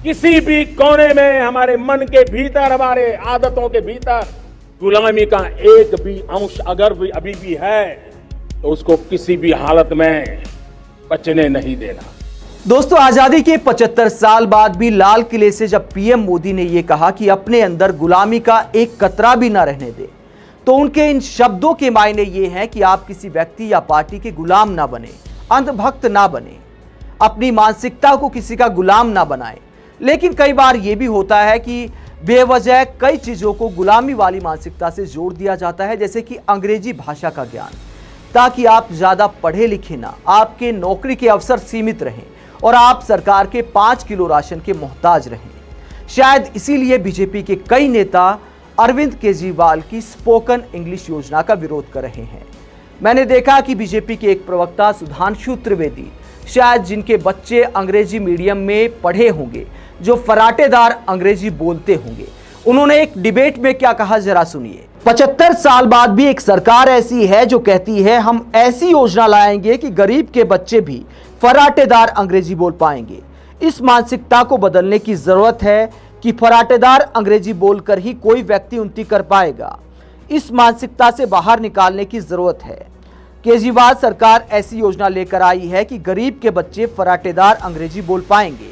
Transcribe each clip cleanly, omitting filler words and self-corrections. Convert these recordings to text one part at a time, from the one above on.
किसी भी कोने में हमारे मन के भीतर, हमारे आदतों के भीतर गुलामी का एक भी अंश अगर भी अभी भी है तो उसको किसी भी हालत में बचने नहीं देना। दोस्तों, आजादी के 75 साल बाद भी लाल किले से जब पीएम मोदी ने यह कहा कि अपने अंदर गुलामी का एक कतरा भी ना रहने दे, तो उनके इन शब्दों के मायने ये हैं कि आप किसी व्यक्ति या पार्टी के गुलाम ना बने, अंधभक्त ना बने, अपनी मानसिकता को किसी का गुलाम ना बनाए। लेकिन कई बार यह भी होता है कि बेवजह कई चीजों को गुलामी वाली मानसिकता से जोड़ दिया जाता है, जैसे कि अंग्रेजी भाषा का ज्ञान, ताकि आप ज्यादा पढ़े लिखे ना, आपके नौकरी के अवसर सीमित रहें और आप सरकार के 5 किलो राशन के मोहताज रहें। शायद इसीलिए बीजेपी के कई नेता अरविंद केजरीवाल की स्पोकन इंग्लिश योजना का विरोध कर रहे हैं। मैंने देखा कि बीजेपी के एक प्रवक्ता सुधांशु त्रिवेदी, शायद जिनके बच्चे अंग्रेजी मीडियम में पढ़े होंगे, जो फराटेदार अंग्रेजी बोलते होंगे, उन्होंने एक डिबेट में क्या कहा जरा सुनिए। 75 साल बाद भी एक सरकार ऐसी है जो कहती है हम ऐसी योजना लाएंगे कि गरीब के बच्चे भी फराटेदार अंग्रेजी बोल पाएंगे। इस मानसिकता को बदलने की जरूरत है कि फराटेदार अंग्रेजी बोलकर ही कोई व्यक्ति उन्नति कर पाएगा। इस मानसिकता से बाहर निकालने की जरूरत है। केजरीवाल सरकार ऐसी योजना लेकर आई है कि गरीब के बच्चे फराटेदार अंग्रेजी बोल पाएंगे।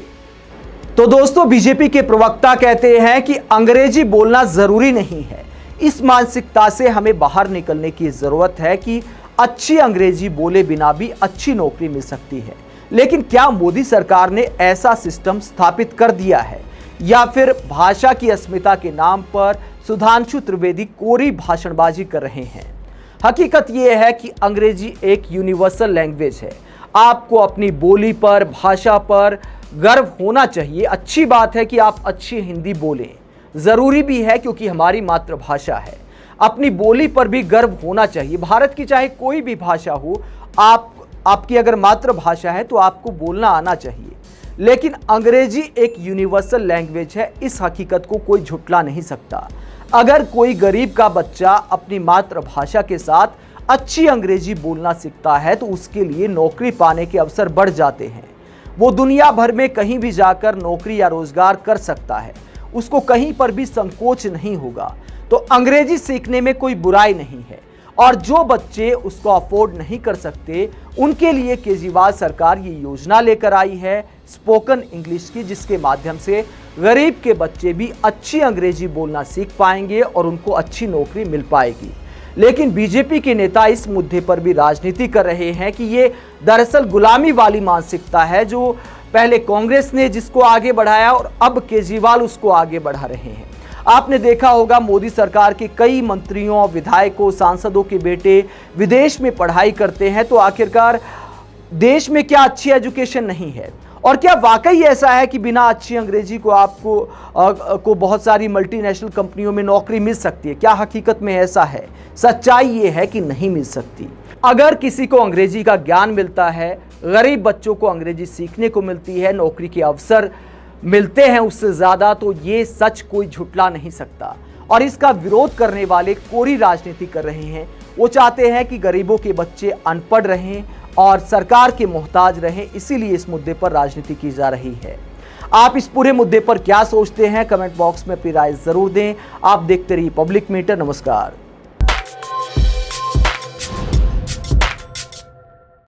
तो दोस्तों, बीजेपी के प्रवक्ता कहते हैं कि अंग्रेजी बोलना जरूरी नहीं है। इस मानसिकता से हमें बाहर निकलने की जरूरत है कि अच्छी अंग्रेजी बोले बिना भी अच्छी नौकरी मिल सकती है। लेकिन क्या मोदी सरकार ने ऐसा सिस्टम स्थापित कर दिया है, या फिर भाषा की अस्मिता के नाम पर सुधांशु त्रिवेदी कोरी भाषणबाजी कर रहे हैं? हकीकत यह है कि अंग्रेजी एक यूनिवर्सल लैंग्वेज है। आपको अपनी बोली पर, भाषा पर गर्व होना चाहिए। अच्छी बात है कि आप अच्छी हिंदी बोलें, जरूरी भी है क्योंकि हमारी मातृभाषा है। अपनी बोली पर भी गर्व होना चाहिए। भारत की चाहे कोई भी भाषा हो, आपकी अगर मातृभाषा है तो आपको बोलना आना चाहिए। लेकिन अंग्रेजी एक यूनिवर्सल लैंग्वेज है, इस हकीकत को कोई झुटला नहीं सकता। अगर कोई गरीब का बच्चा अपनी मातृभाषा के साथ अच्छी अंग्रेजी बोलना सीखता है तो उसके लिए नौकरी पाने के अवसर बढ़ जाते हैं। वो दुनिया भर में कहीं भी जाकर नौकरी या रोजगार कर सकता है, उसको कहीं पर भी संकोच नहीं होगा। तो अंग्रेजी सीखने में कोई बुराई नहीं है। और जो बच्चे उसको अफोर्ड नहीं कर सकते, उनके लिए केजरीवाल सरकार ये योजना लेकर आई है स्पोकन इंग्लिश की, जिसके माध्यम से गरीब के बच्चे भी अच्छी अंग्रेजी बोलना सीख पाएंगे और उनको अच्छी नौकरी मिल पाएगी। लेकिन बीजेपी के नेता इस मुद्दे पर भी राजनीति कर रहे हैं कि ये दरअसल गुलामी वाली मानसिकता है, जो पहले कांग्रेस ने जिसको आगे बढ़ाया और अब केजरीवाल उसको आगे बढ़ा रहे हैं। आपने देखा होगा मोदी सरकार के कई मंत्रियों, विधायकों, सांसदों के बेटे विदेश में पढ़ाई करते हैं, तो आखिरकार देश में क्या अच्छी एजुकेशन नहीं है? और क्या वाकई ऐसा है कि बिना अच्छी अंग्रेजी को आपको बहुत सारी मल्टीनेशनल कंपनियों में नौकरी मिल सकती है? क्या हकीकत में ऐसा है? सच्चाई ये है कि नहीं मिल सकती। अगर किसी को अंग्रेजी का ज्ञान मिलता है, गरीब बच्चों को अंग्रेजी सीखने को मिलती है, नौकरी के अवसर मिलते हैं उससे ज्यादा, तो ये सच कोई झुटला नहीं सकता। और इसका विरोध करने वाले कोरी राजनीति कर रहे हैं। वो चाहते हैं कि गरीबों के बच्चे अनपढ़ रहें और सरकार के मोहताज रहें, इसीलिए इस मुद्दे पर राजनीति की जा रही है। आप इस पूरे मुद्दे पर क्या सोचते हैं? कमेंट बॉक्स में अपनी राय जरूर दें। आप देखते रहिए पब्लिक मीटर। नमस्कार।